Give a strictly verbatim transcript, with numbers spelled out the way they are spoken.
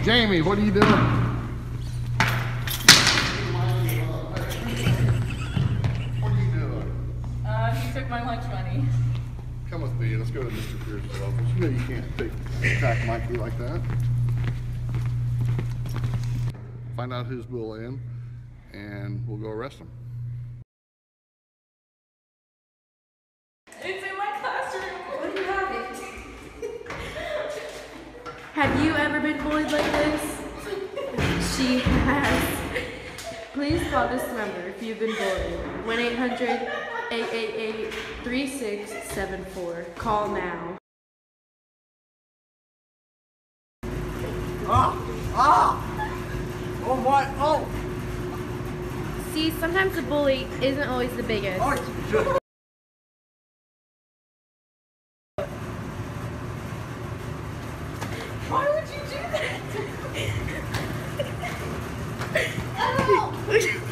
Jamie, what are you doing? What are you doing? Uh, he took my lunch money. Come with me. Let's go to Mister Pierce's office. You know you can't take, attack Mikey like that. Find out who's bullying, and we'll go arrest him. It's in my classroom. What do you have it? Have you ever been bullied like this? She has. Please call this number if you've been bullied. one eight hundred, eight eight eight, three six seven four. Call now. Ah! Ah! Oh my! Oh! See, sometimes the bully isn't always the biggest. Oh, just... Why would you do that? Oh!